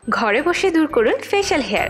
ঘরে বসে দূর করুন ফেশিয়াল হেয়ার।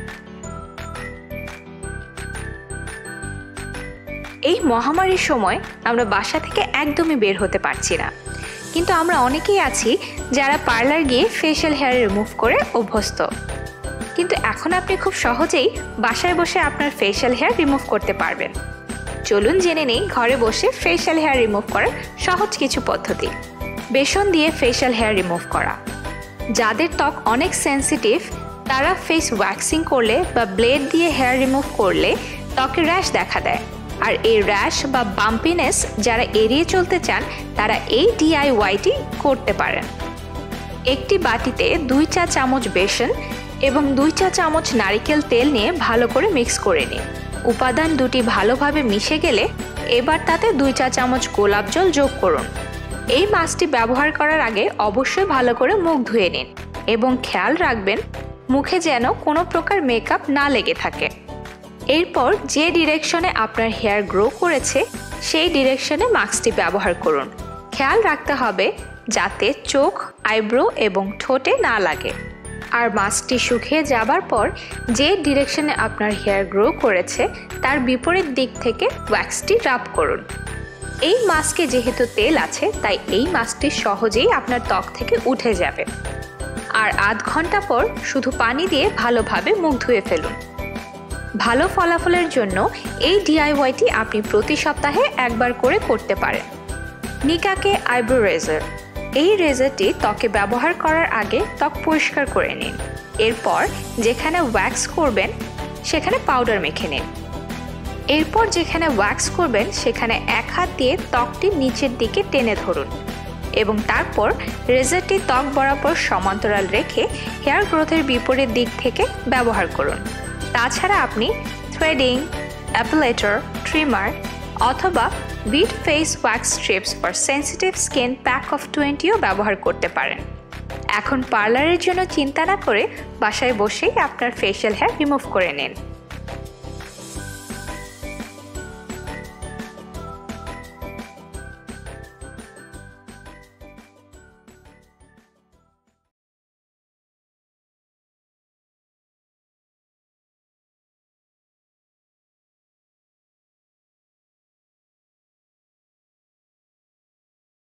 এই মহামারীর সময় আমরা বাসা থেকে একদমই বের হতে পারছি না, কিন্তু আমরা অনেকেই আছি যারা পার্লার গিয়ে ফেশিয়াল হেয়ার রিমুভ করে অভ্যস্ত। কিন্তু এখন আপনি খুব সহজেই বাসায় বসে আপনার ফেশিয়াল হেয়ার রিমুভ করতে পারবেন। চলুন জেনে নেই ঘরে বসে ফেশিয়াল হেয়ার রিমুভ করার সহজ কিছু পদ্ধতি। বেসন দিয়ে ফেশিয়াল হেয়ার রিমুভ করা। যাদের ত্বক অনেক সেন্সিটিভ তারা ফেস ওয়্যাক্সিং করলে বা ব্লেড দিয়ে হেয়ার রিমুভ করলে ত্বকে র্যাশ দেখা দেয়, আর এই র্যাশ বা বাম্পিনেস যারা এড়িয়ে চলতে চান তারা এই DIYটি করতে পারেন। একটি বাটিতে 2 চা চামচ বেসন এবং 2 চা চামচ নারকেল তেল নিয়ে ভালো করে মিক্স করে নিন। উপাদান দুটি ভালোভাবে মিশে গেলে এবার তাতে 2 চা চামচ গোলাপ জল যোগ করুন। এই মাস্কটি ব্যবহার করার আগে অবশ্যই ভালো করে মুখ ধুয়ে নিন এবং খেয়াল রাখবেন মুখে যেন কোনো প্রকার মেকআপ না লেগে থাকে। এরপর যে ডিরেকশনে আপনার হেয়ার গ্রো করেছে সেই ডিরেকশনে মাস্কটি ব্যবহার করুন। খেয়াল রাখতে হবে যাতে চোখ, আইব্রো এবং ঠোঁটে না লাগে। আর মাস্কটি শুকিয়ে যাবার পর যে ডিরেকশনে আপনার হেয়ার গ্রো করেছে তার বিপরীত দিক থেকে ওয়্যাক্সটি রাব করুন। এই মাস্কে যেহেতু তেল আছে তাই এই মাস্কটি সহজেই আপনার ত্বক থেকে উঠে যাবে। আর আধ ঘন্টা পর শুধু পানি দিয়ে ভালোভাবে মুখ ধুয়ে ফেলুন। ভালো ফলাফলের জন্য এই DIYটি আপনি প্রতি সপ্তাহে একবার করে করতে পারেন। নিকাকে আইব্রো রেজার। এই রেজারটি ত্বকে ব্যবহার করার আগে ত্বক পরিষ্কার করে নিন। এরপর যেখানে ওয়্যাক্স করবেন সেখানে পাউডার মেখে নিন। এরপর যেখানে ওয়্যাক্স করবেন সেখানে এক হাত দিয়ে ত্বকটি নিচের দিকে টেনে ধরুন এবং তারপর রেজারটি ত্বক বরাবর সমান্তরাল রেখে হেয়ার গ্রোথের বিপরীত দিক থেকে ব্যবহার করুন। তাছাড়া আপনি থ্রেডিং, অ্যাপিলেটর, ট্রিমার অথবা Veet face wax strips for sensitive skin pack of 20ও ব্যবহার করতে পারেন। এখন পার্লারের জন্য চিন্তা না করে বাসায় বসেই আপনার ফেশিয়াল হেয়ার রিমুভ করে নিন।